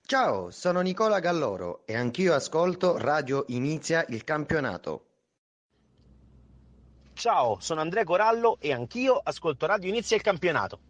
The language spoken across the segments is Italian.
Ciao, sono Nicola Galloro e anch'io ascolto Radio Inizia il campionato. Ciao, sono Andrea Corallo e anch'io ascolto Radio Inizia il campionato.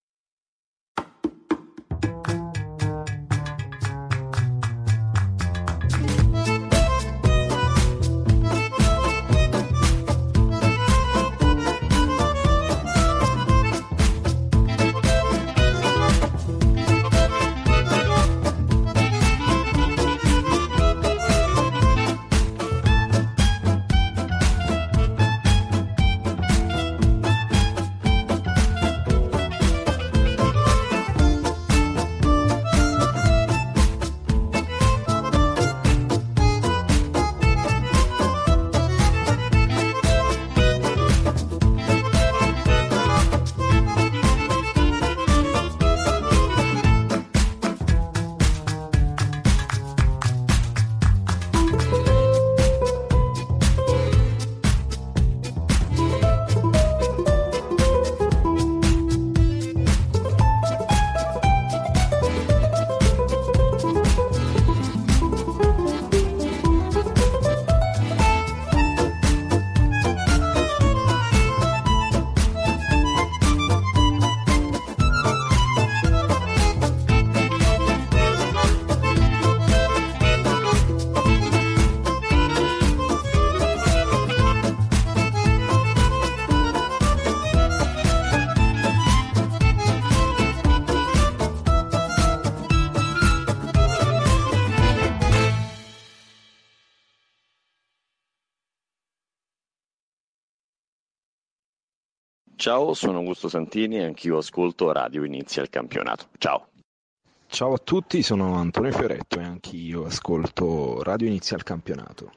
Ciao, sono Augusto Santini e anch'io ascolto Radio Inizia il campionato. Ciao. Ciao a tutti, sono Antonio Fioretto e anch'io ascolto Radio Inizia il campionato.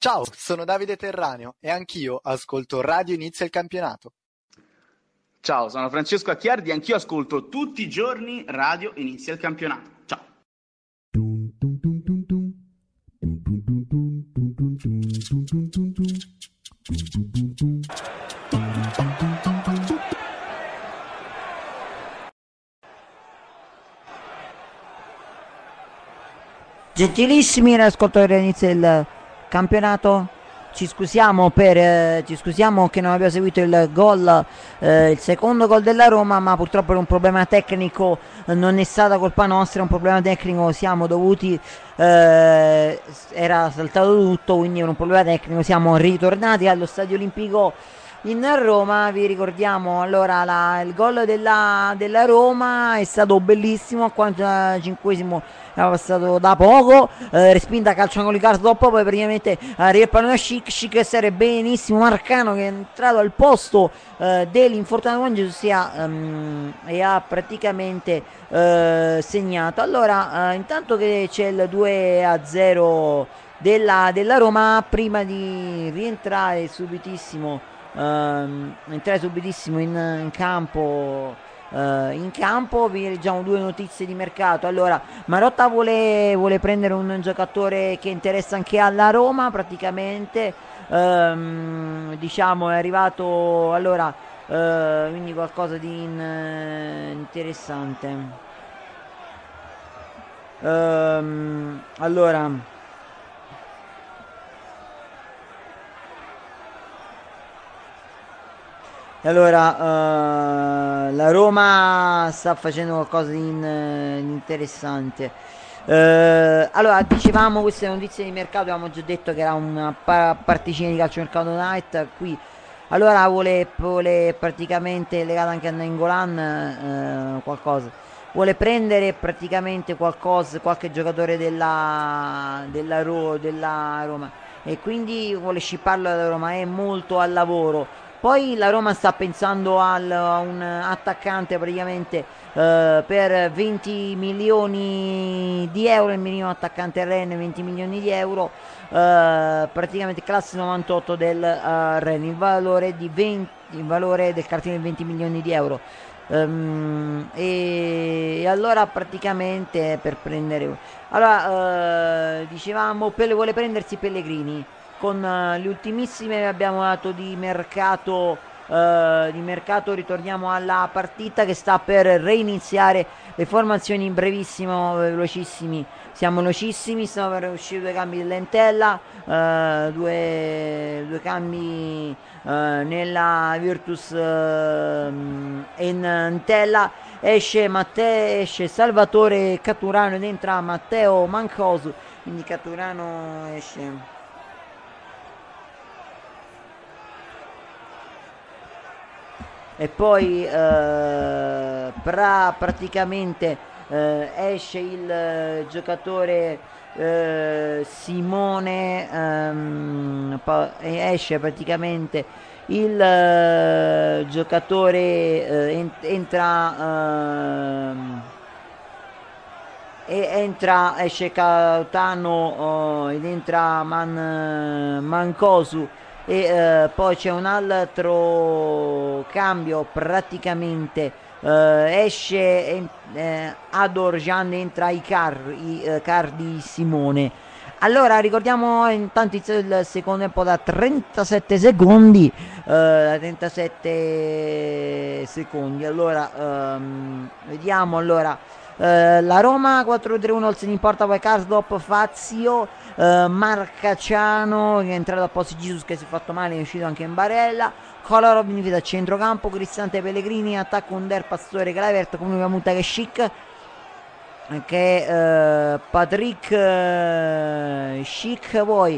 Ciao, sono Davide Terraneo e anch'io ascolto Radio Inizia il Campionato. Ciao, sono Francesco Acchiardi e anch'io ascolto tutti i giorni Radio Inizia il Campionato. Ciao. Gentilissimi ascoltatori all'inizio del campionato, ci scusiamo che non abbiamo seguito il gol, il secondo gol della Roma, ma purtroppo per un problema tecnico non è stata colpa nostra, è un problema tecnico, siamo dovuti era saltato tutto, quindi è un problema tecnico, siamo ritornati allo Stadio Olimpico in Roma. Vi ricordiamo allora il gol della Roma è stato bellissimo, al 45esimo era passato da poco, respinta calcio angolo di Karsdorp, poi praticamente arriva il pallone a Schick che serve benissimo Marcano, che è entrato al posto dell'infortunato Mangius e ha praticamente segnato. Allora intanto che c'è il 2-0 della Roma, prima di rientrare subitissimo in campo vi leggiamo due notizie di mercato. Allora, Marotta vuole prendere un giocatore che interessa anche alla Roma, praticamente diciamo è arrivato, allora quindi qualcosa di interessante. Allora la Roma sta facendo qualcosa di interessante. Allora, dicevamo queste notizie di mercato, avevamo già detto che era una particina di calciomercato night qui. Allora vuole praticamente, legato anche a Nainggolan, qualcosa. Vuole prendere praticamente qualche giocatore della Roma, e quindi vuole shipparlo alla Roma, è molto al lavoro. Poi la Roma sta pensando a un attaccante praticamente per 20 milioni di euro, il minimo attaccante Rennes, 20 milioni di euro, praticamente classe 98 del Rennes, il valore del cartellino di 20 milioni di euro. E allora praticamente per prendere, allora dicevamo, vuole prendersi Pellegrini. Con le ultimissime abbiamo dato di mercato, ritorniamo alla partita che sta per reiniziare. Le formazioni velocissimi, siamo velocissimi, stiamo per uscire due cambi dell'Entella, due cambi nella Virtus Entella. Esce Salvatore Caturano ed entra Matteo Mancosu, quindi Caturano esce. E poi praticamente esce il giocatore Simone, esce praticamente il giocatore, esce Cautano ed entra Mancosu. E poi c'è un altro cambio, praticamente esce Adorjan, entra Icardi Simone. Allora ricordiamo intanto il secondo tempo da 37 secondi, allora vediamo. Allora la Roma 4-3-1 al segno in porta, poi Karsdorp, Fazio, Marcaciano che è entrato a posto, Jesus che si è fatto male, è uscito anche in Barella, Kolarov in difesa a centrocampo, Cristante Pellegrini, attacco Under, Pastore, Kluivert, comunque Muta che Schick, che Patrick Schick, poi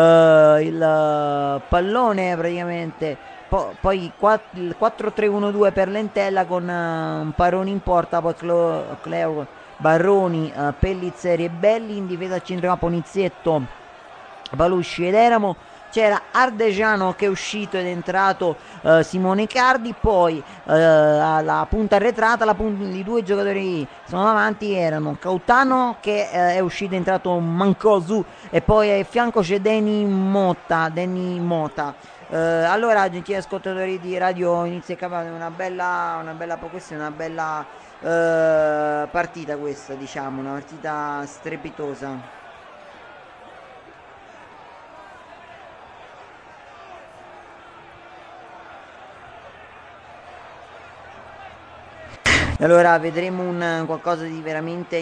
il pallone praticamente, poi il 4-3-1-2 per l'Entella con un Paroni in porta, poi Cleo Barroni, Pellizzeri e Belli in difesa a centrocampo, Nizietto, Palusci ed Eramo, c'era Ardegiano che è uscito ed è entrato Simone Cardi, poi alla punta arretrata i due giocatori sono davanti erano Cautano che è uscito, è entrato Mancosu, e poi a fianco c'è Deni Mota. Allora, gentili ascoltatori di Radio Inizia il Campionato, questa è una bella partita, questa, diciamo, una partita strepitosa. Allora vedremo qualcosa di veramente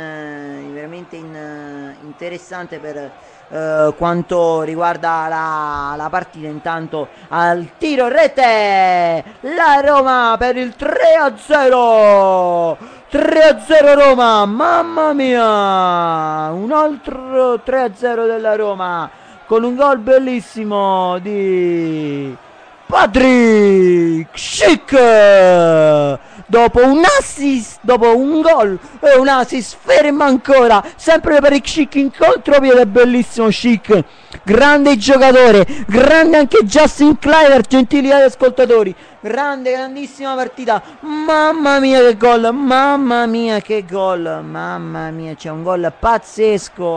interessante per quanto riguarda la partita. Intanto al tiro rete la Roma per il 3-0. 3-0 Roma, mamma mia, un altro 3-0 della Roma con un gol bellissimo di Patrick Schick. Dopo un assist, dopo un gol e un assist, ferma ancora, sempre per Schick in contropiede, bellissimo Schick, grande giocatore, grande anche Justin Kluivert, gentili ascoltatori, grandissima partita, mamma mia che gol, mamma mia che gol, mamma mia, c'è un gol pazzesco,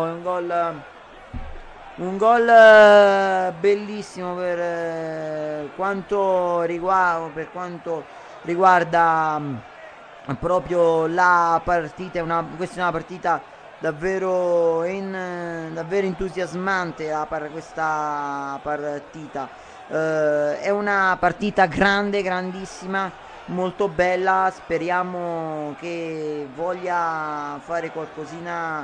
un gol bellissimo per quanto riguarda proprio la partita. Questa è una partita davvero entusiasmante, questa partita è una partita grandissima, molto bella. Speriamo che voglia fare qualcosina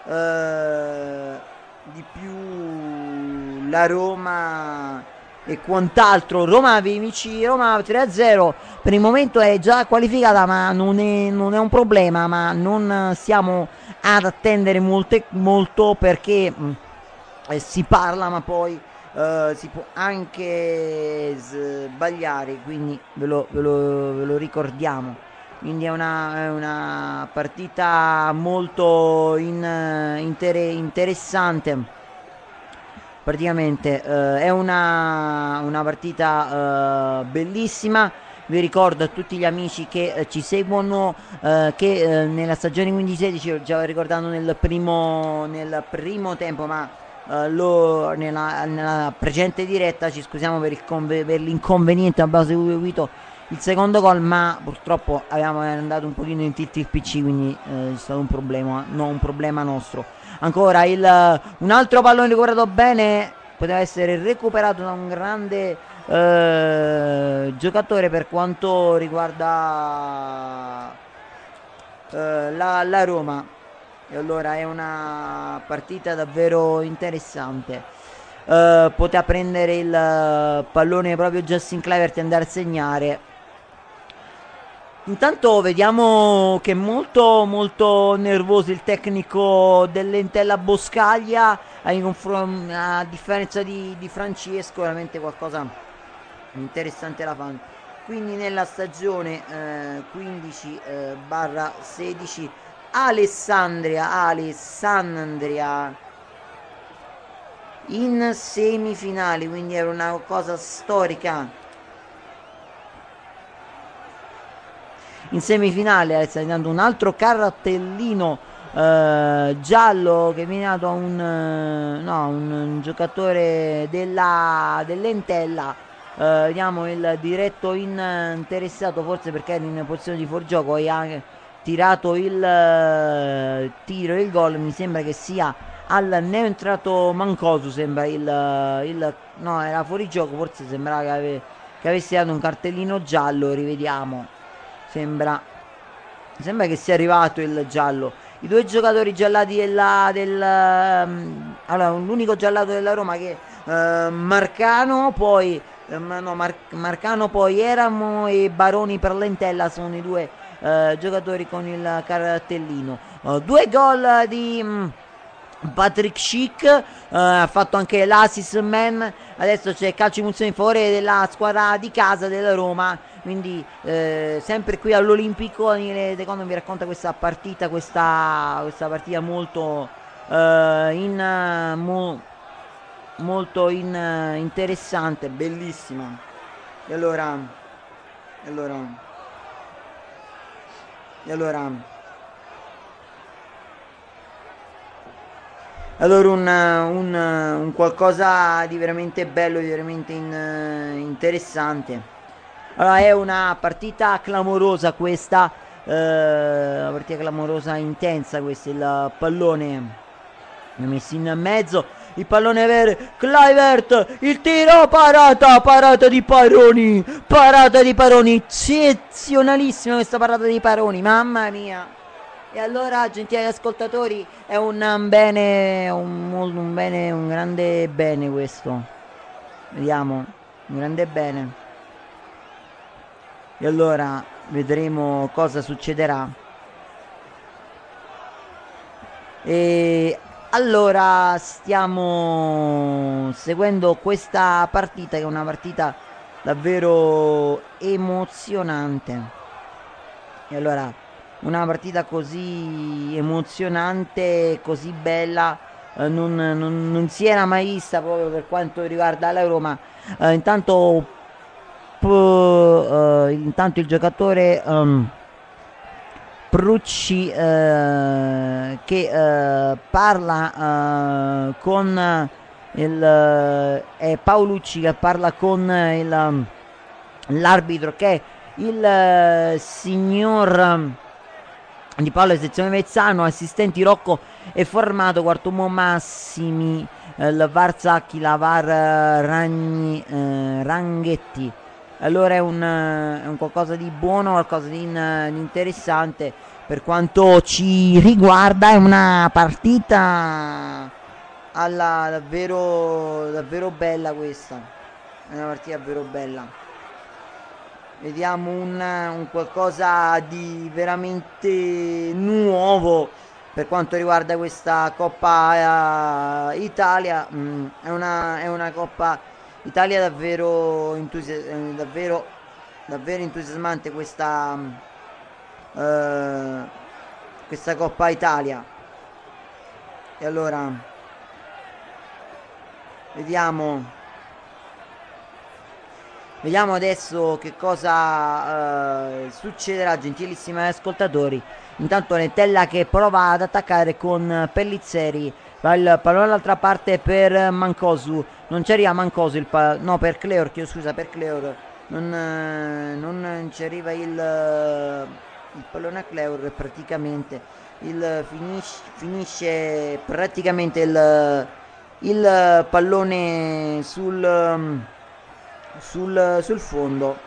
di più la Roma e quant'altro. Roma 3-0 per il momento è già qualificata, ma non è un problema, ma non stiamo ad attendere molto perché si parla, ma poi si può anche sbagliare, quindi ve lo ricordiamo. Quindi è una partita molto interessante. Praticamente è una partita bellissima. Vi ricordo a tutti gli amici che ci seguono che nella stagione 15-16, ho già ricordato nel primo tempo, ma nella precedente diretta ci scusiamo per l'inconveniente, abbiamo seguito il secondo gol, ma purtroppo avevamo andato un pochino in tilt il PC, quindi c'è stato un problema nostro. Ancora un altro pallone recuperato bene, poteva essere recuperato da un grande giocatore per quanto riguarda la Roma. E allora è una partita davvero interessante. Poteva prendere il pallone proprio Justin Kluivert e andare a segnare. Intanto vediamo che è molto nervoso il tecnico dell'Entella Boscaglia, a differenza di Francesco, veramente qualcosa interessante la fanno. Quindi nella stagione 15/16 Alessandria in semifinali, quindi era una cosa storica. In semifinale sta dando un altro cartellino giallo che viene dato a un giocatore dell'Entella. Vediamo il diretto interessato, forse perché era in posizione di fuorigioco e ha tirato il tiro e il gol. Mi sembra che sia al neoentrato Mancosu, sembra no, era fuorigioco, forse sembrava che avesse dato un cartellino giallo. Rivediamo, sembra che sia arrivato il giallo. I due giocatori giallati allora, l'unico giallato della Roma che Marcano, poi Eramo e Baroni per l'Entella sono i due giocatori con il cartellino. Due gol di Patrick Schick, ha fatto anche l'assist man. Adesso c'è calcio di punizione in favore della squadra di casa della Roma, quindi sempre qui all'Olimpico Daniele De Condo vi racconta questa partita molto interessante, bellissima. E allora un qualcosa di veramente bello, di veramente interessante. Allora, è una partita clamorosa questa, una partita clamorosa, intensa questa. Il pallone messo in mezzo, il pallone per Kluivert, il tiro, parata di Paroni, eccezionalissima questa parata di Paroni, mamma mia. E allora, gentili ascoltatori, è un grande bene questo, vediamo, un grande bene. E allora vedremo cosa succederà. E allora stiamo seguendo questa partita, che è una partita davvero emozionante. E allora, una partita così emozionante, così bella, non si era mai vista proprio per quanto riguarda la Roma. Intanto il giocatore Prucci che parla con Paolucci, che parla con l'arbitro, che è il signor Di Paolo, sezione Vezzano, assistenti Rocco e Formato, quarto uomo Massimi, il VAR Zacchi, la VAR Ranghetti. Allora è un qualcosa di buono, qualcosa di interessante per quanto ci riguarda. È una partita davvero bella questa, è una partita davvero bella. Vediamo un qualcosa di veramente nuovo per quanto riguarda questa Coppa Italia. È una Coppa Italia davvero entusiasmante questa Coppa Italia. E allora vediamo adesso che cosa succederà, gentilissimi ascoltatori. Intanto Nettella che prova ad attaccare con Pellizzeri, va il pallone dall'altra parte per Mancosu, non ci arriva Mancosu, per Cleor, chiedo scusa, per Cleor non ci arriva il pallone a Cleor, praticamente finisce praticamente il pallone sul fondo.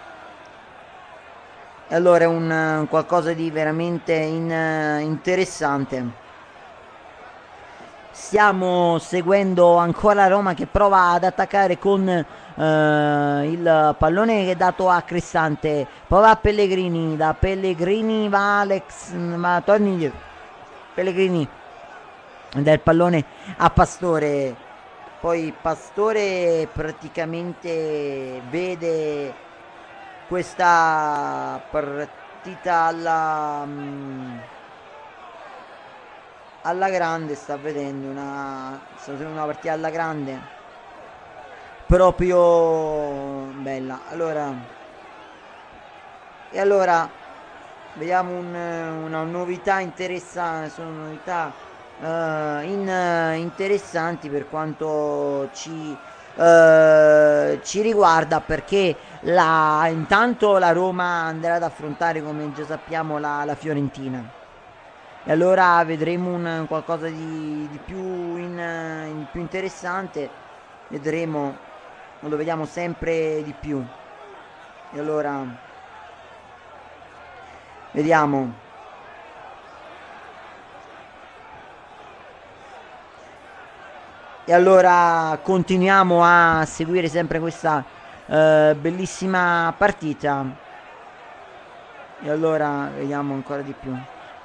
E allora è un qualcosa di veramente interessante. Stiamo seguendo ancora Roma che prova ad attaccare con il pallone che è dato a Cristante, poi va a Pellegrini, da Pellegrini va Alex, ma torni indietro Pellegrini, dà il pallone a Pastore, poi Pastore praticamente vede questa partita alla grande, sta vedendo una partita alla grande, proprio bella. Allora vediamo una novità interessante, sono novità interessanti per quanto ci riguarda, perché intanto la Roma andrà ad affrontare, come già sappiamo, la Fiorentina. E allora vedremo qualcosa di più interessante, lo vediamo sempre di più. E allora vediamo. E allora continuiamo a seguire sempre questa bellissima partita. E allora vediamo ancora di più.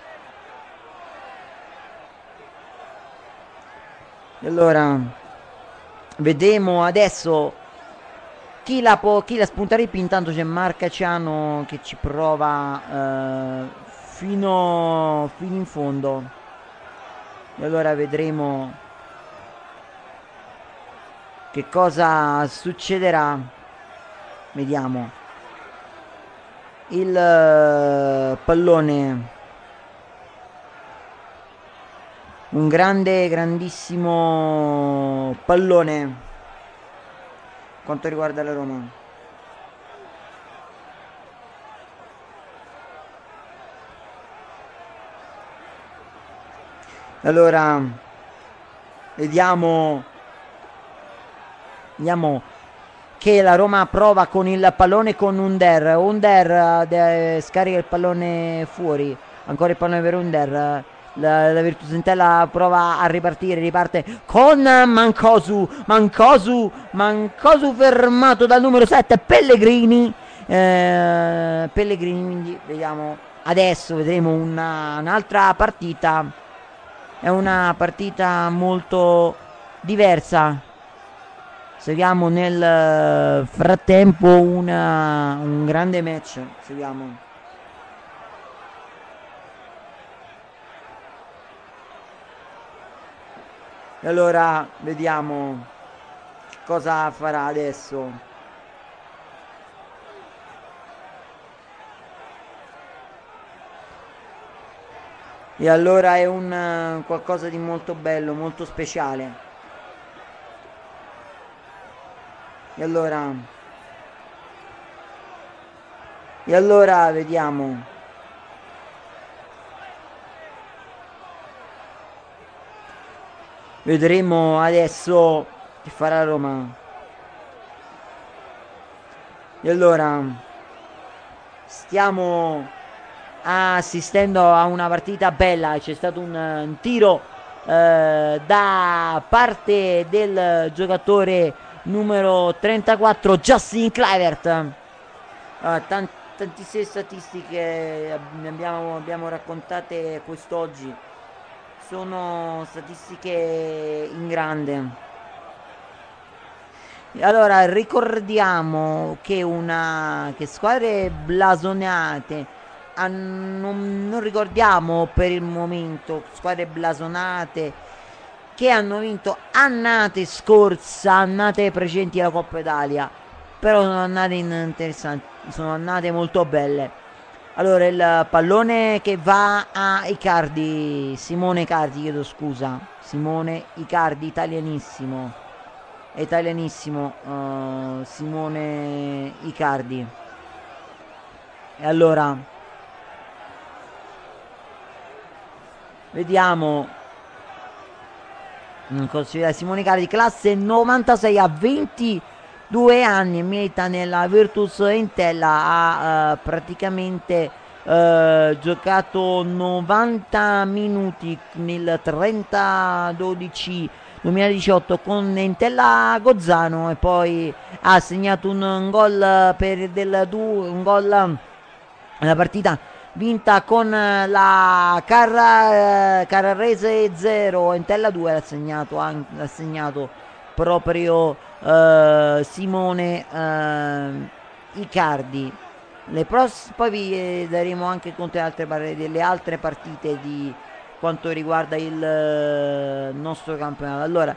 E allora vediamo adesso chi la spunta di più. Intanto c'è Marcaciano che ci prova fino in fondo. E allora vedremo che cosa succederà. Vediamo. Il pallone, un grandissimo pallone quanto riguarda la Roma. Allora vediamo che la Roma prova con il pallone con Under scarica il pallone fuori, ancora il pallone per Under. La Virtus Entella prova a riparte con Mancosu fermato dal numero 7 Pellegrini, quindi vediamo, adesso vedremo un'altra partita, è una partita molto diversa. Seguiamo nel frattempo un grande match. Seguiamo. E allora vediamo cosa farà adesso. E allora è un qualcosa di molto bello, molto speciale. E allora vediamo. Vedremo adesso che farà Roma. E allora stiamo assistendo a una partita bella. C'è stato un tiro da parte del giocatore numero 34 Justin Kluivert. Tantissime statistiche abbiamo raccontate quest'oggi, sono statistiche in grande. Allora ricordiamo che squadre blasonate, non ricordiamo per il momento squadre blasonate che hanno vinto annate precedenti alla Coppa Italia, però sono annate interessanti, sono annate molto belle. Allora il pallone che va a Simone Icardi, Simone italianissimo, Simone Icardi. E allora vediamo. Considera Simone Icardi, classe 96, a 22 anni, milita nella Virtus Entella, ha praticamente giocato 90 minuti nel 30-12 2018 con Entella Gozzano, e poi ha segnato un gol un gol nella partita vinta con la Carrarese 0, Entella 2, l'ha segnato proprio Simone Icardi. Poi vi daremo anche conto delle altre partite di quanto riguarda il nostro campionato. Allora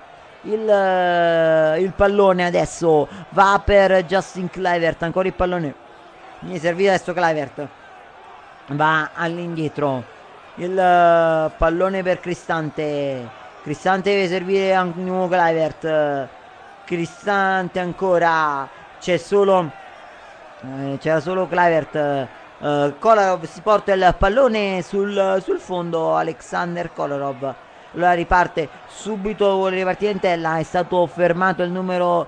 il pallone adesso va per Justin Kluivert, ancora il pallone mi è servito adesso, Kluivert va all'indietro, il pallone per Cristante deve servire a un nuovo Kluivert, Cristante ancora, c'era solo Kluivert, Kolarov si porta il pallone sul fondo, Alexander Kolarov, allora riparte subito, vuole ripartire Entella, è stato fermato il numero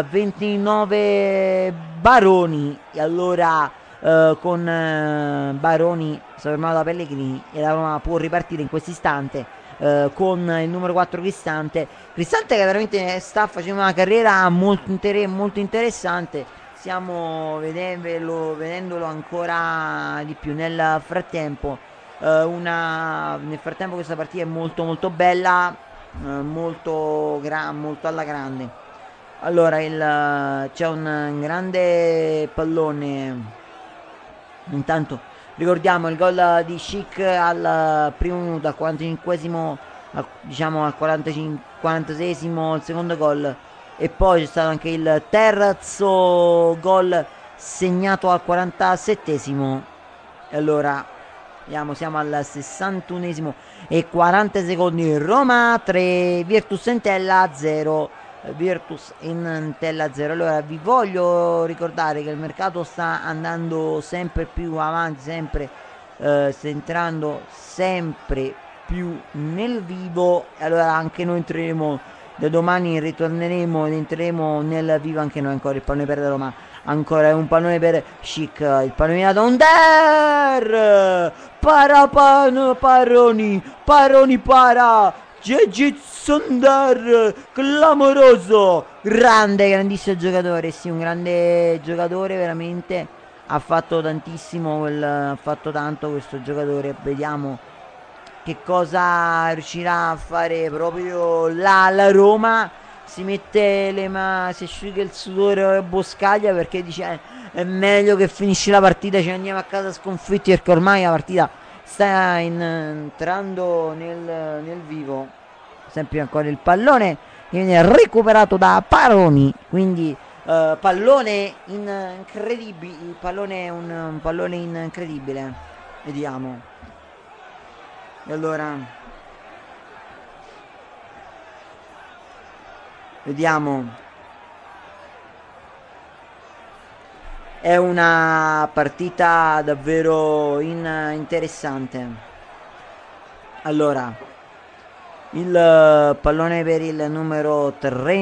29 Baroni, e allora con Baroni fermato da Pellegrini, e la Roma può ripartire in questo istante con il numero 4 Cristante che veramente sta facendo una carriera molto interessante. Stiamo vedendolo ancora di più. Nel frattempo questa partita è molto bella, molto alla grande. Allora c'è un grande pallone. Intanto ricordiamo il gol di Schick al primo minuto, al 45esimo, diciamo al 46esimo il secondo gol, e poi c'è stato anche il terzo gol segnato al 47esimo. E allora vediamo, siamo al 61esimo e 40 secondi. Roma 3, Virtus Entella 0. Virtus Entella 0. Allora vi voglio ricordare che il mercato sta andando sempre più avanti, sempre sta entrando sempre più nel vivo. Allora anche noi entreremo da domani, ritorneremo ed entreremo nel vivo anche noi. Ancora il pallone per la Roma, ancora un pallone per Schick, il pallone da Under, Paroni para Sonder, clamoroso, grandissimo giocatore, sì, un grande giocatore veramente, ha fatto tantissimo, ha fatto tanto questo giocatore. Vediamo che cosa riuscirà a fare proprio la Roma. Si mette le mani, si asciuga il sudore Boscaglia perché dice è meglio che finisci la partita, ci andiamo a casa sconfitti, perché ormai la partita sta entrando nel vivo. Sempre ancora il pallone che viene recuperato da Paroni, quindi pallone incredibile, il pallone un pallone incredibile. Vediamo. E allora vediamo, è una partita davvero interessante. Allora il pallone per il numero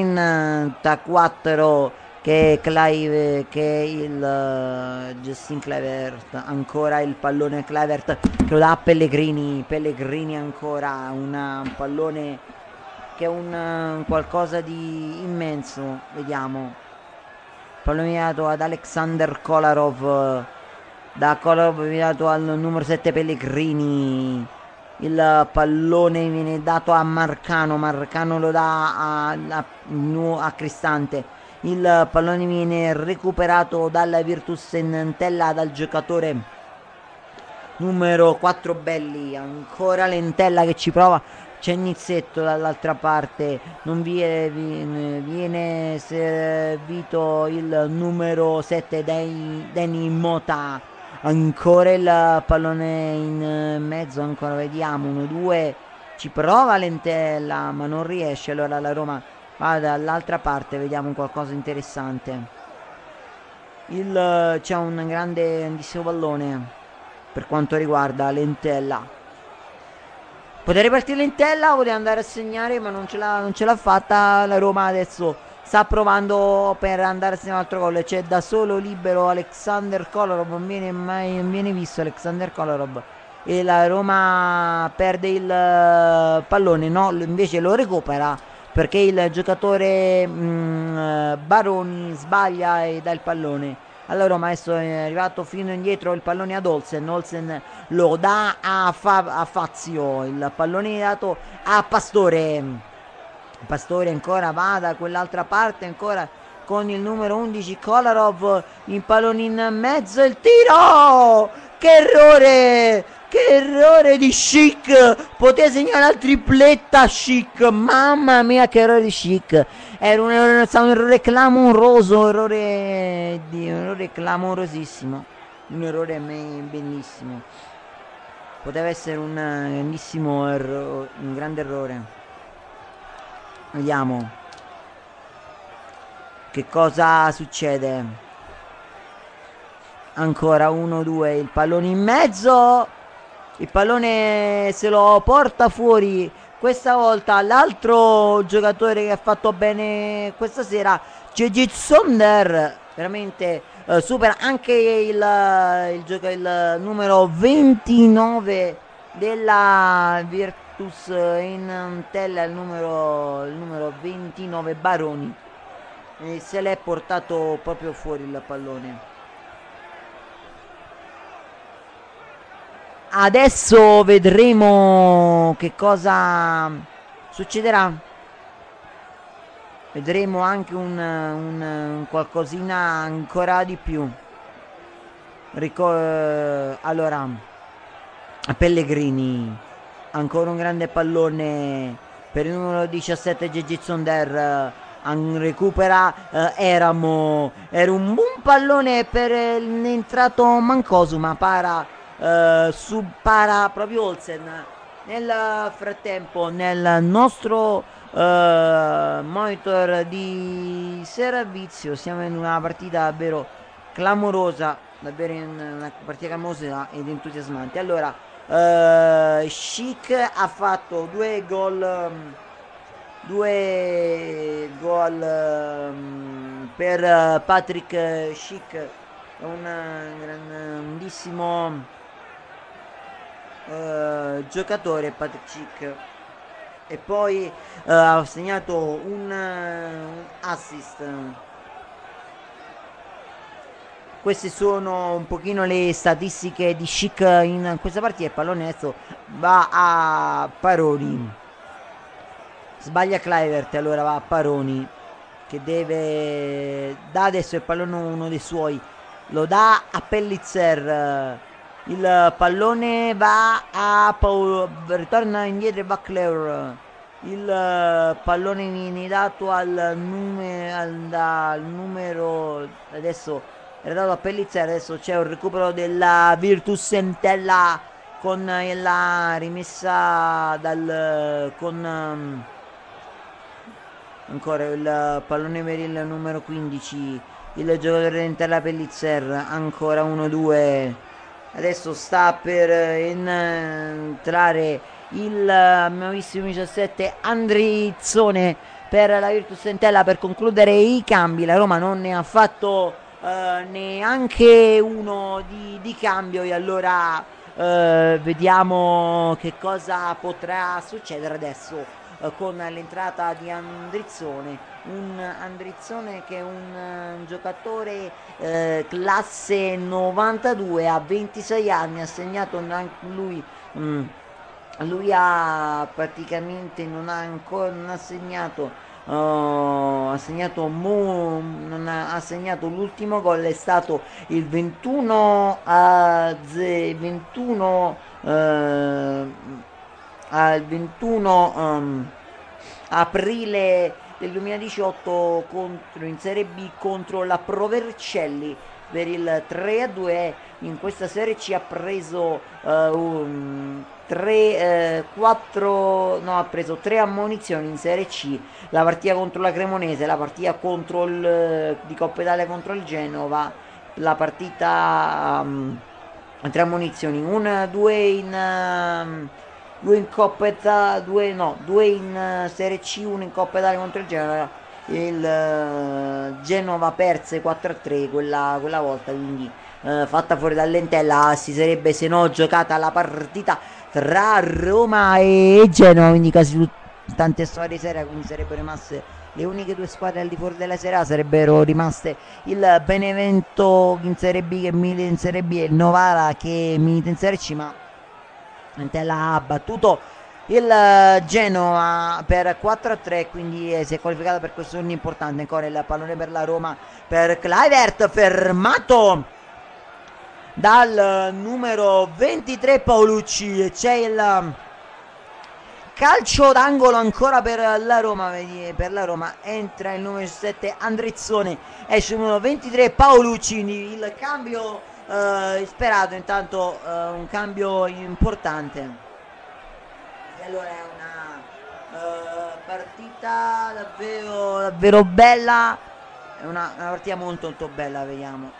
34 che è Clive, che è il Justin Kluivert. Ancora il pallone Kluivert che lo dà a Pellegrini ancora un pallone che è un qualcosa di immenso. Vediamo, pallone dato ad Alexander Kolarov, da Kolarov viene dato al numero 7 Pellegrini. Il pallone viene dato a Marcano lo dà a Cristante. Il pallone viene recuperato dalla Virtus Entella, dal giocatore numero 4 Belli. Ancora l'Entella che ci prova, c'è Nizzetto dall'altra parte, non viene servito il numero 7 Dani Mota. Ancora il pallone in mezzo, ancora vediamo 1-2, ci prova l'Entella ma non riesce. Allora la Roma va dall'altra parte, vediamo qualcosa di interessante. C'è un grandissimo pallone per quanto riguarda l'Entella. Poteva ripartire l'Entella, poteva andare a segnare ma non ce l'ha fatta. La Roma adesso sta provando per andare a segnare un altro gol. C'è da solo libero Alexander Kolarov, non viene visto Alexander Kolarov, e la Roma perde il pallone. No, invece lo recupera perché il giocatore Baroni sbaglia e dà il pallone alla Roma. Adesso è arrivato fino indietro il pallone ad Olsen lo dà a Fazio, il pallone è dato a Pastore ancora va da quell'altra parte, ancora con il numero 11 Kolarov, il pallone in mezzo, il tiro, che errore di Schick, poteva segnare la tripletta Schick, mamma mia che errore di Schick, era un errore clamoroso, un errore clamorosissimo, un errore bellissimo, poteva essere un grandissimo errore, un grande errore. Vediamo che cosa succede. Ancora 1-2, il pallone in mezzo, il pallone se lo porta fuori questa volta l'altro giocatore che ha fatto bene questa sera, Cengiz Sonder, veramente supera anche il numero 29 della Virtus Entella, il numero 29 Baroni, e se l'è portato proprio fuori il pallone. Adesso vedremo che cosa succederà, vedremo anche un qualcosina ancora di più. Allora Pellegrini, ancora un grande pallone per il numero 17 Cengiz Sonder, recupera era un buon pallone per l'entrato Mancosu, ma para proprio Olsen. Nel frattempo nel nostro monitor di servizio siamo in una partita davvero clamorosa, davvero in una partita clamorosa ed entusiasmante. Allora Schick ha fatto due gol per Patrick Schick, un grandissimo giocatore Patrick Schick, e poi ha segnato un assist. Queste sono un pochino le statistiche di Schick in questa partita. Il pallone adesso va a Paroni, sbaglia Kluivert, allora va a Paroni che deve dà adesso il pallone uno dei suoi, lo dà a Pellizzer, il pallone va a Paolo, ritorna indietro e va Cleur, il pallone viene dato al numero adesso era dato a Pellizzer. Adesso c'è un recupero della Virtus Entella con la rimessa con ancora il pallone per il numero 15, il giocatore dell'Entella Pellizzer, ancora 1-2. Adesso sta per entrare il nuovissimo 17 Andrizzone per la Virtus Entella per concludere i cambi. La Roma non ne ha fatto neanche uno di cambio, e allora vediamo che cosa potrà succedere adesso con l'entrata di Andrizzone, un Andrizzone che è un giocatore classe 92, ha 26 anni, ha segnato lui ha praticamente non ha segnato l'ultimo gol è stato il 21 aprile del 2018 in Serie B contro la Provercelli per il 3-2. In questa Serie C ha preso 3 ammonizioni in Serie C: la partita contro la Cremonese, la partita di Coppa Italia contro il Genova, la partita 3 ammonizioni, due in Coppa Italia, due in Serie C, uno in Coppa Italia contro il Genova. Il Genova perse 4-3 quella volta, quindi fatta fuori dall'Entella. Si sarebbe se no giocata la partita tra Roma e Genova, quindi quasi tante storie serie, quindi sarebbero rimaste le uniche due squadre al di fuori della Serie A, sarebbero rimaste il Benevento in Serie B che milita in Serie B e il Novara che milita in Serie C, ma Entella ha battuto il Genoa per 4-3, quindi si è qualificato per questo turno importante. Ancora il pallone per la Roma per Kluivert, fermato dal numero 23 Paolucci, e c'è il calcio d'angolo ancora per la Roma. Entra il numero 7 Andrizzone, esce il numero 23 Paolucci, il cambio sperato, intanto un cambio importante. E allora è una partita davvero bella, è una partita molto bella, vediamo.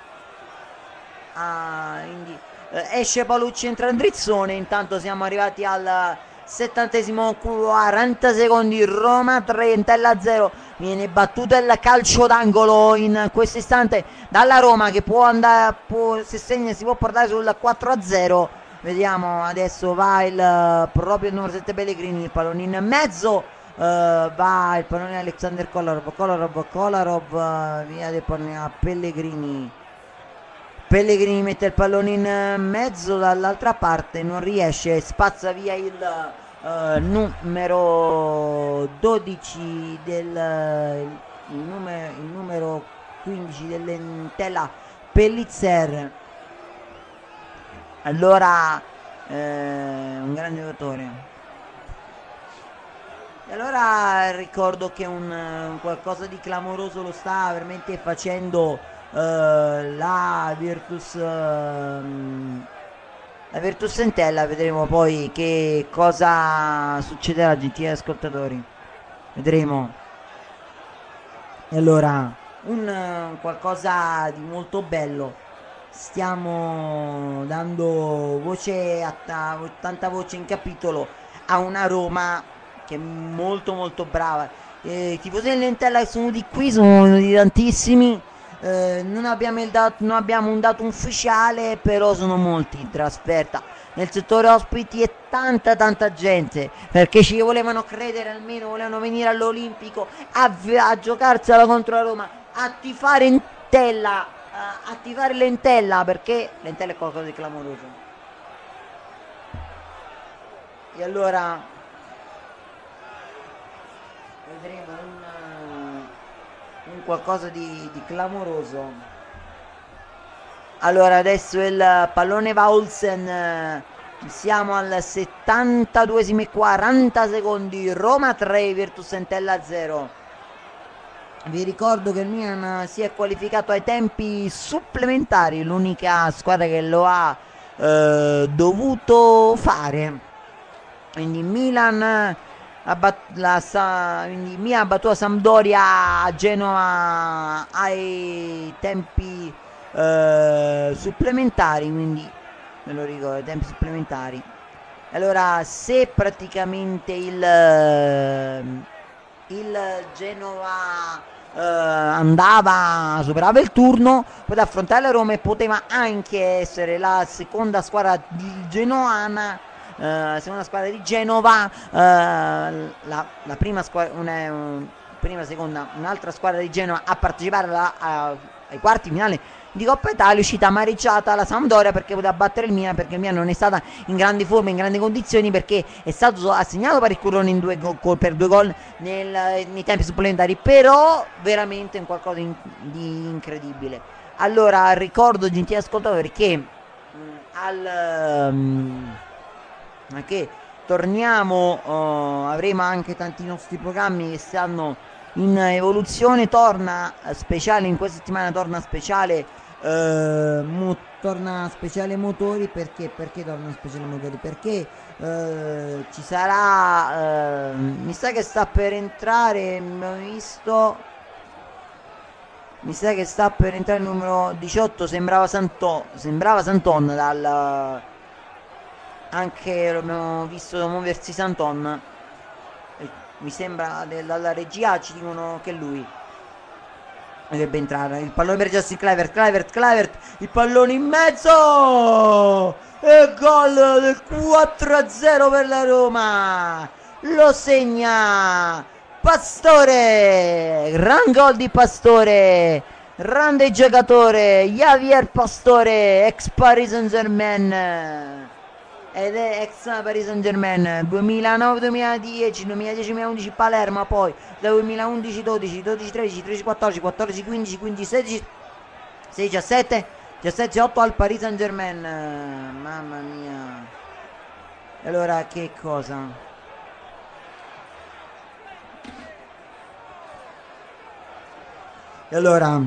Quindi esce Paolucci, entra Andrizzone. Intanto siamo arrivati al 70esimo, 40 secondi, Roma 3, Entella 0. Viene battuto il calcio d'angolo in questo istante dalla Roma, che può andare, se segna si può portare sul 4-0. Vediamo, adesso va proprio il numero 7 Pellegrini, il pallone in mezzo, va il pallone Alexander Kolarov, via del pallone a Pellegrini. Pellegrini mette il pallone in mezzo dall'altra parte, non riesce, spazza via il numero 12 il numero 15 dell'Entella Pellizzer. Allora un grande giocatore, E allora ricordo che un qualcosa di clamoroso lo sta veramente facendo la Virtus Entella. Vedremo poi che cosa succederà, gentili ascoltatori. Vedremo. E allora un qualcosa di molto bello. Stiamo dando voce tanta voce in capitolo a una Roma che è molto molto brava. I tifosi dell'Entella che sono di qui sono venuti tantissimi. Non abbiamo un dato ufficiale, però sono molti in trasferta. Nel settore ospiti è tanta gente, perché ci volevano credere, almeno volevano venire all'Olimpico a giocarsela contro la Roma, a tifare Entella, a tifare l'Entella, perché l'Entella è qualcosa di clamoroso. E allora vedremo un qualcosa di clamoroso. Allora adesso il pallone va Olsen, siamo al 72esimo e 40 secondi, Roma 3, Virtus Entella 0. Vi ricordo che il Milan si è qualificato ai tempi supplementari, l'unica squadra che lo ha dovuto fare. Quindi Milan ha battuto la Sampdoria a Genova ai tempi supplementari, quindi me lo ricordo, ai tempi supplementari. Allora se praticamente il Genova superava il turno, poteva affrontare la Roma e poteva anche essere la seconda squadra di genoana, seconda squadra di Genova, la prima squadra, un'altra squadra di Genova a partecipare ai quarti finale di Coppa Italia. È uscita amareggiata la Sampdoria perché poteva battere il Milan, perché il Milan non è stata in grandi forme, in grandi condizioni, perché è stato assegnato Paricullone per 2 gol nei tempi supplementari, però veramente un qualcosa di incredibile. Allora ricordo, gentili ascoltatori, che torniamo, avremo anche tanti nostri programmi che stanno in evoluzione. Torna speciale in questa settimana, torna speciale motori. Perché torna speciale motori? Perché ci sarà, mi sa che sta per entrare, mi sa che sta per entrare il numero 18, sembrava Santon, anche l'abbiamo visto muoversi Santon, mi sembra dalla regia ci dicono che lui dovrebbe entrare. Il pallone per Justin Kluivert, il pallone in mezzo e gol del 4-0 per la Roma, lo segna Pastore, gran gol di Pastore, grande giocatore Javier Pastore, ex Paris Saint-Germain, ed è ex Paris Saint-Germain 2009-2010, 2010-2011 Palermo, poi da 2011-12, 12-13, 13-14, 14-15, 15-16, 16-17 al Paris Saint-Germain. Mamma mia. Allora che cosa? E allora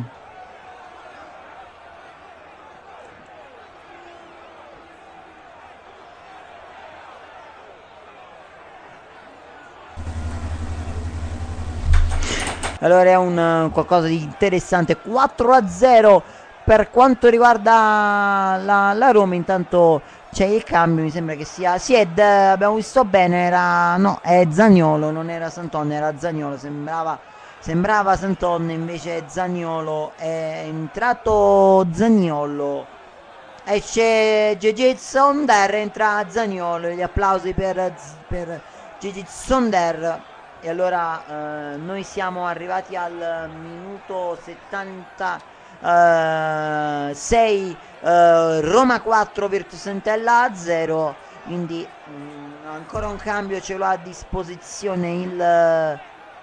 è un qualcosa di interessante, 4-0 per quanto riguarda la Roma. Intanto c'è il cambio, mi sembra che sia Sied, abbiamo visto bene, è Zaniolo, non era Santon, era Zaniolo, sembrava Santon, invece è Zaniolo, è entrato Zaniolo, esce Gigi Sonder, entra Zaniolo, gli applausi per Gigi Sonder. E allora noi siamo arrivati al minuto 76, Roma 4, Virtus Entella 0, quindi ancora un cambio ce l'ha a disposizione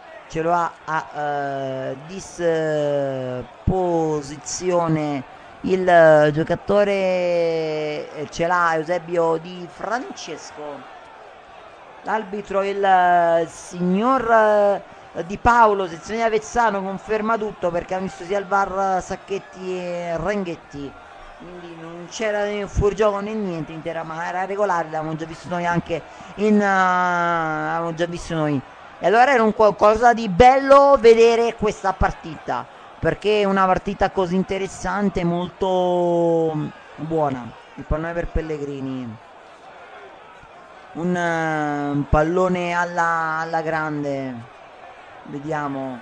il giocatore, ce l'ha Eusebio Di Francesco. l'arbitro, il signor Di Paolo, sezione di Avezzano, conferma tutto perché ha visto sia il VAR Sacchetti e Ranghetti, quindi non c'era né fuorigioco né niente, ma era regolare, l'avevamo già visto noi anche avevamo già visto noi. E allora era un qualcosa di bello vedere questa partita, perché è una partita così interessante, molto buona. Il pallone per Pellegrini, un pallone alla grande, vediamo.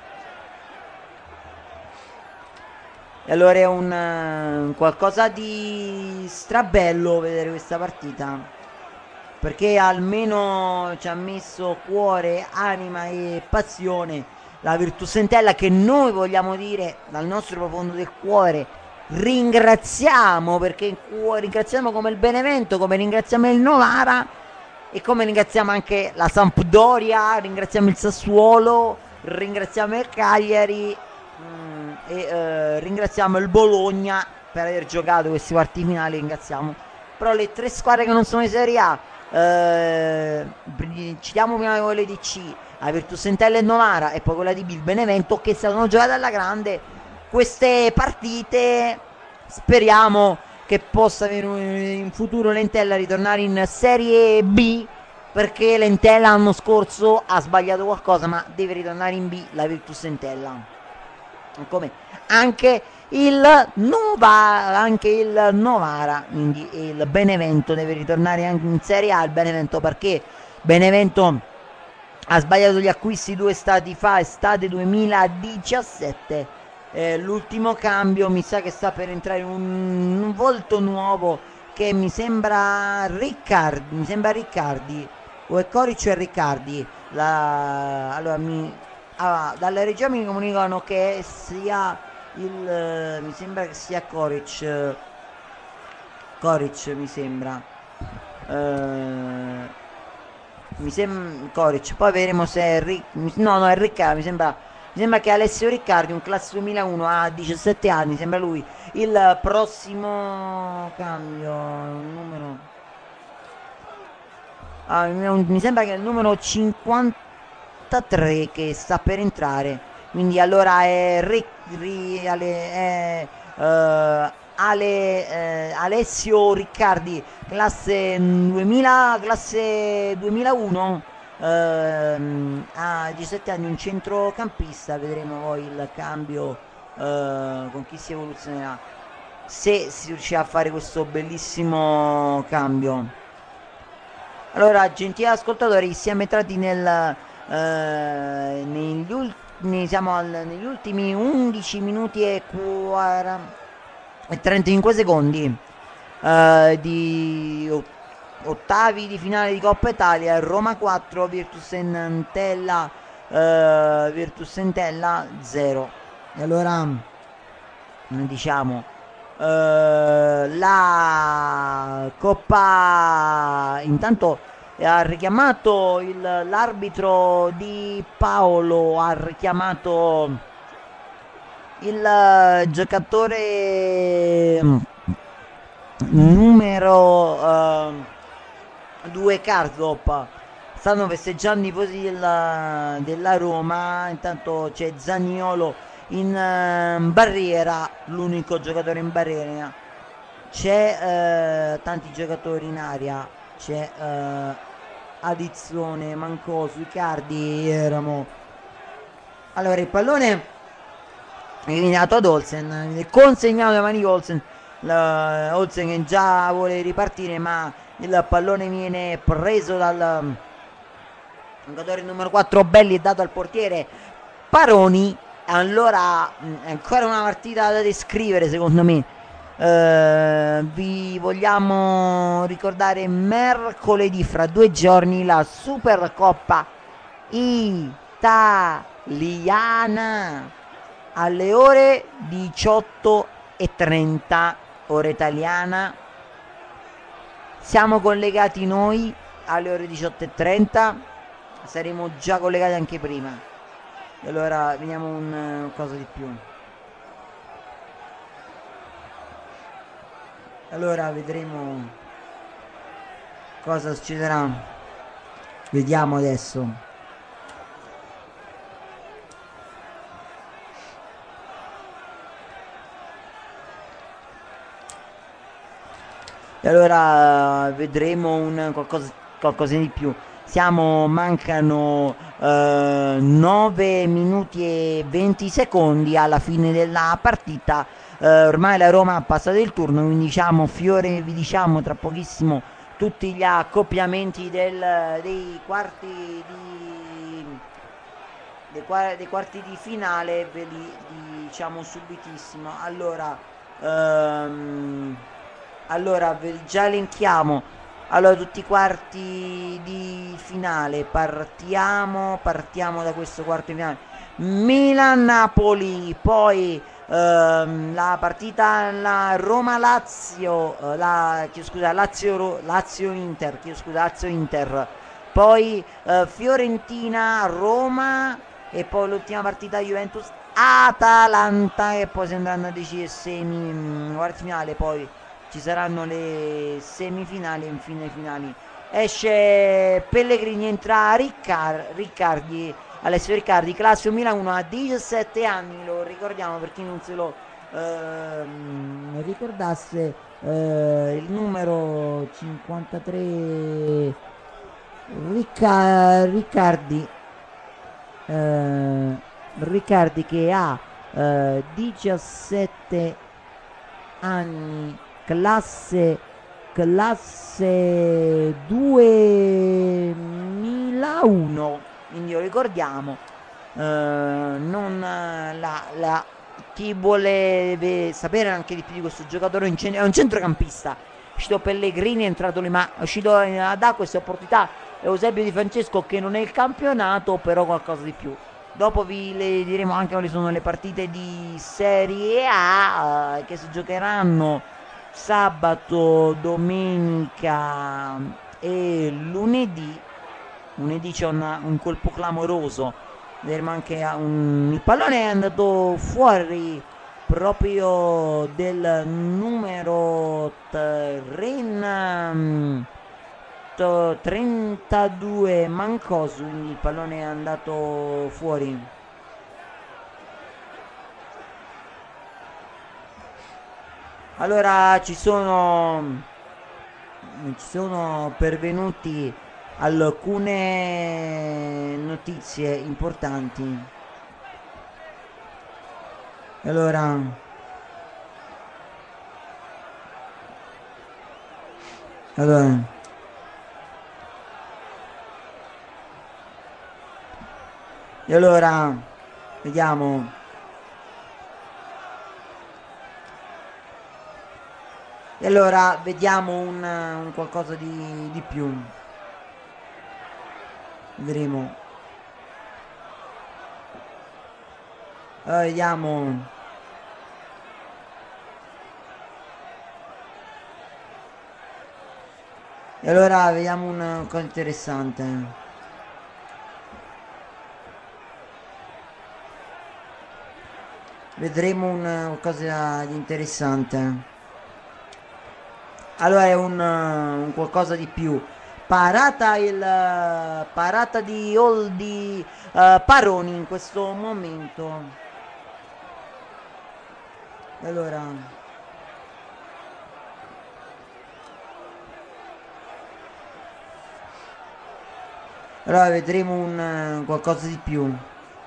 E allora è un qualcosa di strabello vedere questa partita, perché almeno ci ha messo cuore, anima e passione la Virtus Entella, che noi vogliamo dire dal nostro profondo del cuore ringraziamo, perché ringraziamo come il Benevento, come ringraziamo il Novara e come ringraziamo anche la Sampdoria, ringraziamo il Sassuolo, ringraziamo il Cagliari e ringraziamo il Bologna per aver giocato questi quarti finali, ringraziamo. Però le 3 squadre che non sono in Serie A, citiamo prima quelle di C, la Virtus Entella e Novara, e poi quella di B, il Benevento, che sono giocate alla grande queste partite. Speriamo che possa avere in futuro l'Entella ritornare in Serie B, perché l'Entella l'anno scorso ha sbagliato qualcosa, ma deve ritornare in B la Virtus Entella, come anche il Novara, quindi il Benevento deve ritornare anche in Serie A, il Benevento, perché Benevento ha sbagliato gli acquisti 2 stati fa, estate 2017. L'ultimo cambio mi sa che sta per entrare un volto nuovo, che mi sembra Riccardi, o è Coric o è Riccardi. Allora dalla regia mi comunicano che sia mi sembra che sia Coric mi sembra Coric, poi vedremo se è no è Riccardi, mi sembra che Alessio Riccardi, un classe 2001, ha 17 anni, sembra lui. Il prossimo cambio, numero mi sembra che è il numero 53 che sta per entrare, quindi allora è Alessio Riccardi, classe 2001, ha 17 anni, un centrocampista. Vedremo poi il cambio con chi si evoluzionerà, se si riuscirà a fare questo bellissimo cambio. Allora, gentili ascoltatori, siamo entrati negli ultimi 11 minuti e 35 secondi di ottavi di finale di Coppa Italia. Roma 4, Virtus Entella 0. E allora diciamo la Coppa, intanto ha richiamato l'arbitro Di Paolo, ha richiamato il giocatore numero 2 Karsdorp. Stanno festeggiando i tifosi della Roma. Intanto c'è Zaniolo in barriera, l'unico giocatore in barriera. C'è tanti giocatori in aria, c'è Adizione, Mancosu, Icardi, Eramo. Allora il pallone è eliminato ad Olsen, consegnato da mani Olsen. Olsen che già vuole ripartire, ma il pallone viene preso dal giocatore numero 4 Belli e dato al portiere Paroni. Allora è ancora una partita da descrivere, secondo me. Vi vogliamo ricordare mercoledì, fra 2 giorni, la Supercoppa italiana alle ore 18:30 ora italiana. Siamo collegati noi alle ore 18:30, saremo già collegati anche prima. Allora vediamo un cosa di più. Allora vedremo cosa succederà. Vediamo adesso. E allora vedremo qualcosa di più. Mancano 9 minuti e 20 secondi alla fine della partita. Ormai la Roma ha passato il turno, quindi vi diciamo tra pochissimo tutti gli accoppiamenti dei quarti di finale, ve li diciamo subitissimo. Allora già elenchiamo. Allora, tutti i quarti di finale, partiamo da questo quarto di finale. Milan-Napoli, poi la partita, la Roma-Lazio, Lazio-Inter, poi Fiorentina-Roma, e poi l'ultima partita Juventus-Atalanta, e poi si andranno a decidere quarti finale, poi ci saranno le semifinali e infine le finali. Esce Pellegrini, entra Alessio Riccardi, classe 2001, a 17 anni, lo ricordiamo per chi non se lo ricordasse, il numero 53 Riccardi che ha 17 anni, classe 2001, quindi lo ricordiamo. Chi vuole sapere anche di più di questo giocatore, è un centrocampista. È uscito Pellegrini, è entrato lì, ma è uscito da questa opportunità Eusebio Di Francesco, che non è il campionato, però qualcosa di più. Dopo le diremo anche quali sono le partite di Serie A che si giocheranno sabato, domenica e lunedì. Lunedì c'è un colpo clamoroso. Vedremo anche il pallone è andato fuori proprio del numero 32 Mancosu, quindi il pallone è andato fuori. Allora ci sono pervenuti alcune notizie importanti. Allora vediamo. E allora vediamo un qualcosa di più. Vedremo. Allora, vediamo. E allora vediamo una cosa interessante. Vedremo una cosa di interessante. Allora è un qualcosa di più. Parata di Paroni in questo momento. Allora vedremo un qualcosa di più.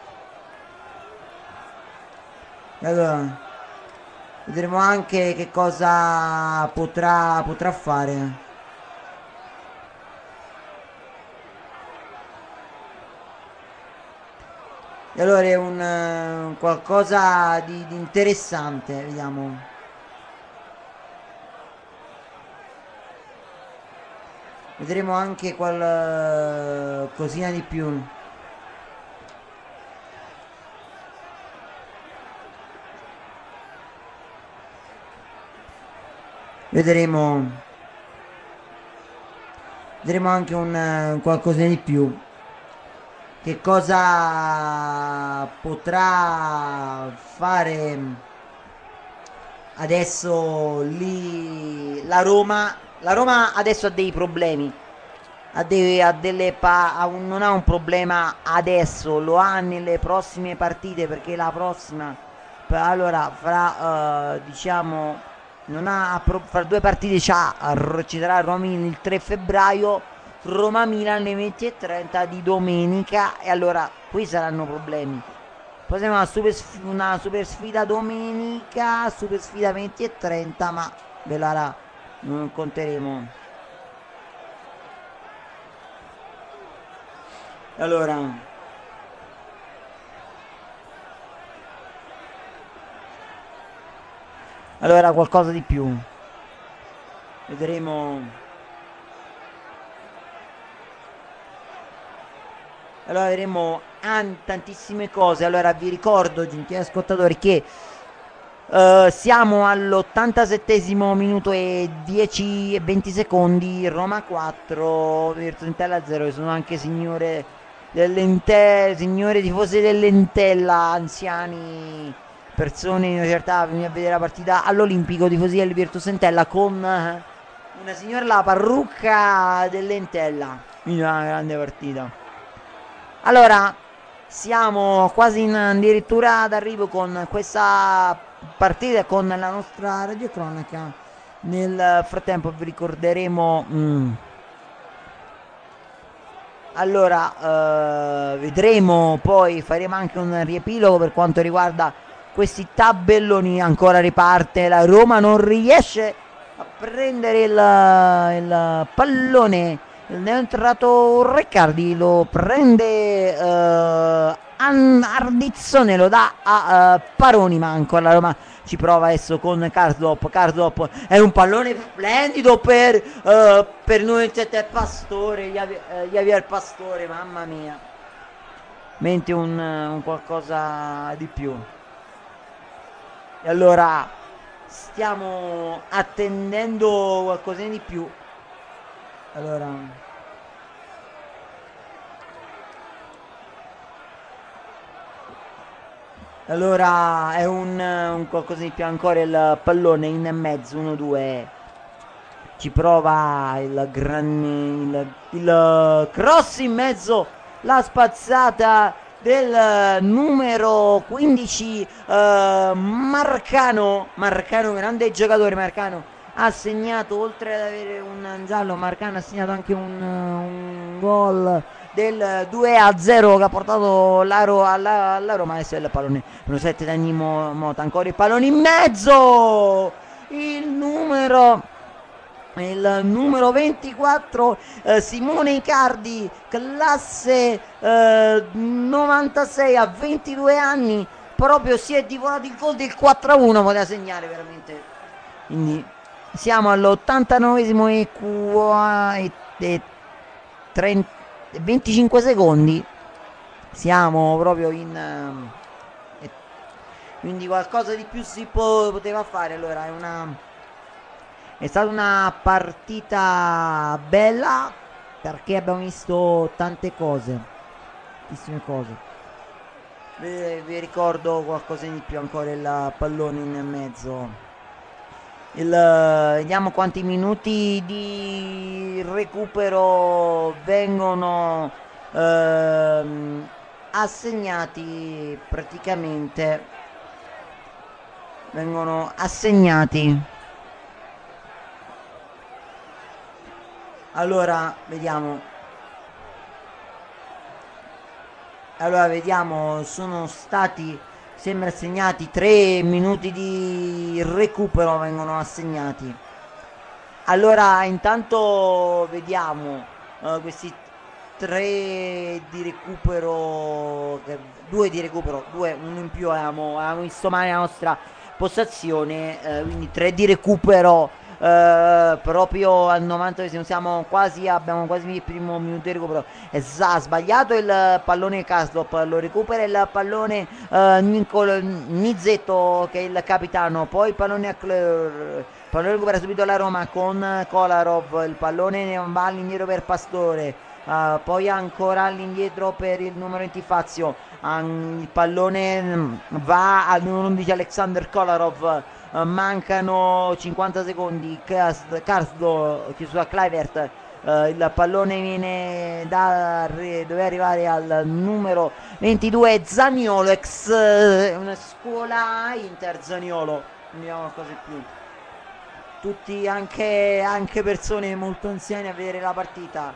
Allora vedremo anche che cosa potrà fare. E allora è un qualcosa di interessante, vediamo. Vedremo anche qualcosina di più. Vedremo anche un qualcosina di più. Che cosa potrà fare adesso lì la Roma? La Roma adesso ha dei problemi. non ha un problema adesso, lo ha nelle prossime partite, perché la prossima, allora diciamo, non ha fra 2 partite ci sarà Roma il 3 febbraio, Roma-Milan alle 20:30 di domenica, e allora qui saranno problemi. Poi sarà una super sfida domenica, super sfida 20:30, ma ve la non conteremo. Allora qualcosa di più. Vedremo. Allora vedremo tantissime cose. Allora vi ricordo, gentili ascoltatori, che siamo all'87esimo minuto e 10 e 20 secondi. Roma 4, Virtus Entella 0. Ci sono anche signore tifosi dell'Entella, anziani, persone di una certa età, venire a vedere la partita all'Olimpico, tifosi del Virtus Entella, con una signora la parrucca dell'Entella. Quindi una grande partita. Allora, siamo quasi addirittura d'arrivo con questa partita, con la nostra radiocronaca. Nel frattempo vi ricorderemo vedremo, poi faremo anche un riepilogo per quanto riguarda questi tabelloni. Ancora riparte, la Roma non riesce a prendere il pallone. Ne è entrato Riccardi, lo prende Ardizzone, lo dà a Paroni, ma ancora la Roma ci prova adesso con Karsdorp. È un pallone splendido per noi, Pastore, Javier Pastore, mamma mia, mente un qualcosa di più. E allora stiamo attendendo qualcosa di più. Allora è un qualcosa di più ancora. Il pallone in mezzo, 1-2, ci prova il cross in mezzo, la spazzata del numero 15 Marcano, grande giocatore. Marcano ha segnato, oltre ad avere un giallo, Marcano ha segnato anche un gol del 2-0 che ha portato alla Roma. Adesso è il pallone 7 Dani Mota, ancora il pallone in mezzo, il numero 24 Simone Icardi, classe 96, a 22 anni, proprio si è divorato il gol del 4-1, poteva segnare veramente. Quindi siamo all'89esimo e 25 secondi, siamo proprio quindi qualcosa di più si poteva fare. Allora è stata una partita bella, perché abbiamo visto tantissime cose. Vi ricordo qualcosa di più ancora, il pallone in mezzo. Vediamo quanti minuti di recupero vengono assegnati. Praticamente vengono assegnati. Allora vediamo, sono stati, sembra, assegnati 3 minuti di recupero, vengono assegnati. Allora intanto vediamo questi 3 di recupero, 2 di recupero, uno in più avevamo visto male la nostra postazione, quindi 3 di recupero proprio al 90esimo. Abbiamo quasi il primo minuto di recupero. Ha sbagliato il pallone Karsdorp, lo recupera il pallone Nizetto, che è il capitano. Poi il pallone recupera subito la Roma con Kolarov, il pallone va all'indietro per Pastore, poi ancora all'indietro per il numero 20 Fazio, il pallone va al numero 11 Alexander Kolarov. Mancano 50 secondi. Karsdorp, Kluivert, il pallone viene doveva arrivare al numero 22 Zaniolo, ex una scuola Inter. Zaniolo, andiamo a cose più, tutti anche persone molto anziane a vedere la partita,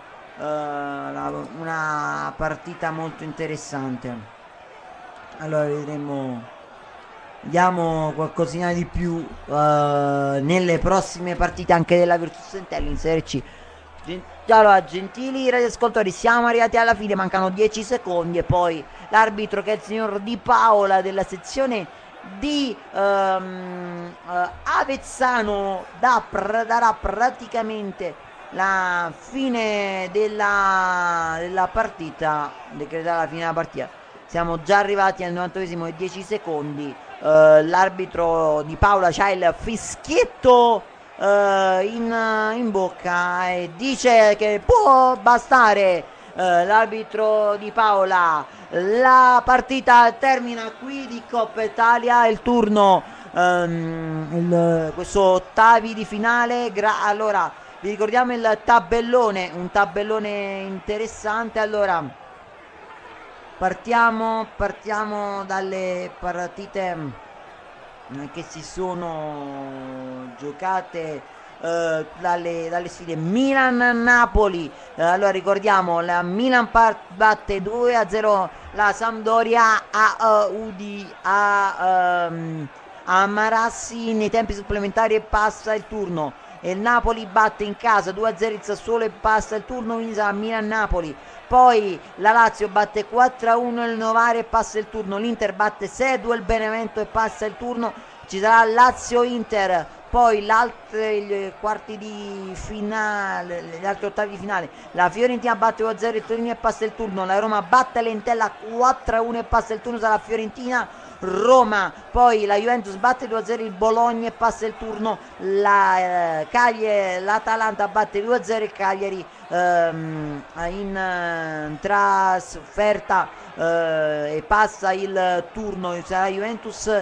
una partita molto interessante. Allora vediamo qualcosina di più nelle prossime partite anche della Virtus Entella in Serie C. Allora, gentili radioascoltatori, siamo arrivati alla fine, mancano 10 secondi e poi l'arbitro, che è il signor Di Paola della sezione di Avezzano, darà praticamente la fine della partita, decreterà la fine della partita. Siamo già arrivati al 90esimo e 10 secondi. L'arbitro Di Paola c'ha il fischietto in bocca e dice che può bastare. L'arbitro Di Paola, la partita termina qui di Coppa Italia, il turno questo ottavi di finale. Allora vi ricordiamo il tabellone, un tabellone interessante. Allora partiamo dalle partite che si sono giocate, dalle sfide Milan-Napoli. Allora ricordiamo, la Milan batte 2-0 la Sampdoria a Marassi nei tempi supplementari e passa il turno. E il Napoli batte in casa 2-0 il Sassuolo e passa il turno, quindi sarà Milan-Napoli. Poi la Lazio batte 4-1 il Novara e passa il turno. L'Inter batte 6-2 il Benevento e passa il turno. Ci sarà Lazio-Inter. Poi i quarti di finale, gli altri ottavi di finale. La Fiorentina batte 2-0 il Torino e passa il turno. La Roma batte l'Entella 4-1 e passa il turno, sarà Fiorentina Roma. Poi la Juventus batte 2-0 il Bologna e passa il turno. L'Atalanta batte 2-0 il Cagliari in trasferta e passa il turno. Sarà Juventus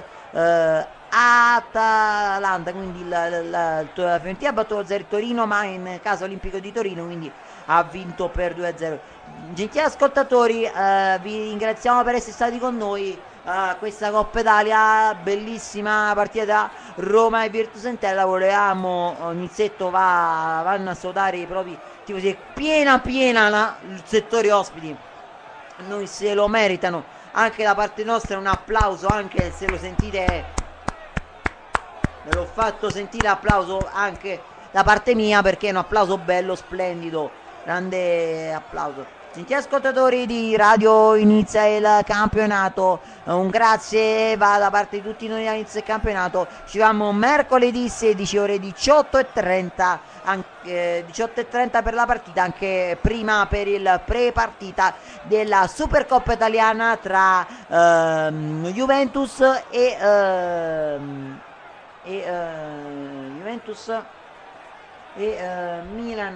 Atalanta, quindi la Fiorentina ha battuto 2-0 il Torino, ma in casa Olimpico di Torino, quindi ha vinto per 2-0. Gentili ascoltatori, vi ringraziamo per essere stati con noi. Questa Coppa Italia, bellissima partita tra Roma e Virtus Entella. Volevamo Nizzetto vanno a salutare i propri tifosi, piena il settore ospiti, noi se lo meritano anche da parte nostra. Un applauso, anche se lo sentite, ve l'ho fatto sentire applauso anche da parte mia, perché è un applauso bello, splendido, grande applauso. Gentili ascoltatori di Radio Inizia il Campionato, un grazie va da parte di tutti noi a Inizia il Campionato. Ci vediamo mercoledì 16 ore 18:30, 18:30 per la partita, anche prima per il pre-partita della Supercoppa italiana tra Juventus e Milan,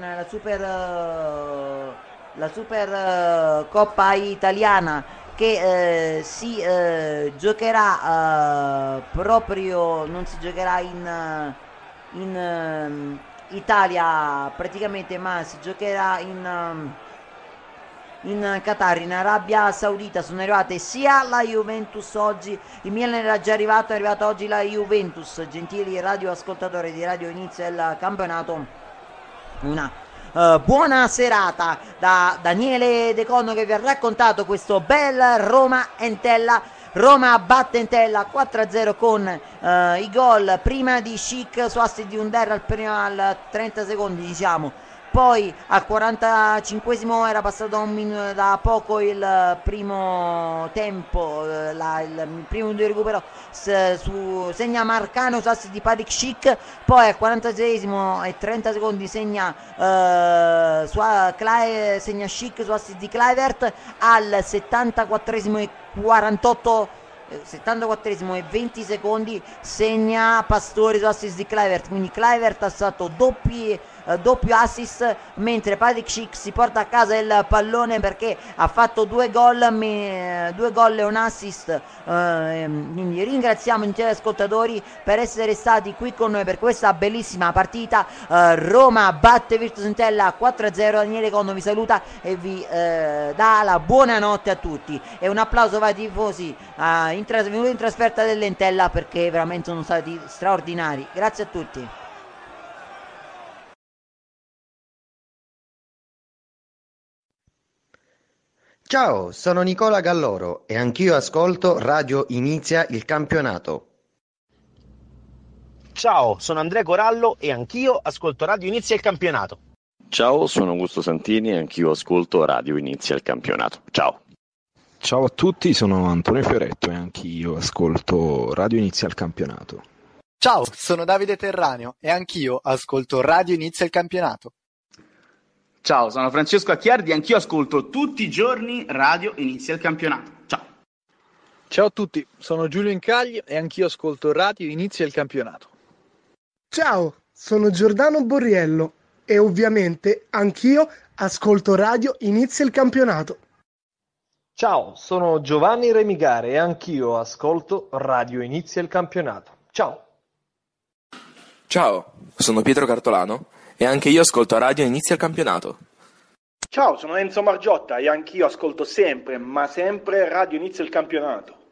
la Supercoppa italiana che si giocherà proprio, non si giocherà in Italia praticamente, ma si giocherà in Qatar, in Arabia Saudita. Sono arrivate sia la Juventus oggi, il Milan era già arrivato, è arrivata oggi la Juventus. Gentili radioascoltatori di Radio Inizia il Campionato, una buona serata da Daniele De Conno, che vi ha raccontato questo bel Roma-Entella. Roma batte Entella 4-0 con i gol prima di Schick su assist di Under al 30 secondi, diciamo. Poi al 45esimo era passato da poco il primo tempo, il primo di recupero segna Marcano su assist di Patrick Schick. Poi al 46esimo e 30 secondi segna Schick su assist di Kluivert. Al 74esimo e 74esimo e 20 secondi segna Pastore su assist di Kluivert, quindi Kluivert ha stato doppio assist, mentre Patrick Schick si porta a casa il pallone perché ha fatto 2 gol e un assist. Quindi ringraziamo i ascoltatori per essere stati qui con noi per questa bellissima partita. Roma batte Virtus Entella 4-0. Daniele Conno vi saluta e vi dà la buonanotte a tutti, e un applauso ai tifosi venuti in trasferta dell'Entella, perché veramente sono stati straordinari. Grazie a tutti. Ciao, sono Nicola Galloro e anch'io ascolto Radio Inizia il Campionato. Ciao, sono Andrea Corallo e anch'io ascolto Radio Inizia il Campionato. Ciao, sono Augusto Santini e anch'io ascolto Radio Inizia il Campionato. Ciao. Ciao a tutti, sono Antonio Fioretto e anch'io ascolto Radio Inizia il Campionato. Ciao, sono Davide Terraneo e anch'io ascolto Radio Inizia il Campionato. Ciao, sono Francesco Acchiardi e anch'io ascolto tutti i giorni Radio Inizia il Campionato. Ciao. Ciao a tutti, sono Giulio Incagli e anch'io ascolto Radio Inizia il Campionato. Ciao, sono Giordano Borriello e ovviamente anch'io ascolto Radio Inizia il Campionato. Ciao, sono Giovanni Remigare e anch'io ascolto Radio Inizia il Campionato. Ciao. Ciao, sono Pietro Cartolano e anche io ascolto Radio Inizia il Campionato. Ciao, sono Enzo Margiotta e anch'io ascolto sempre, ma sempre Radio Inizia il Campionato.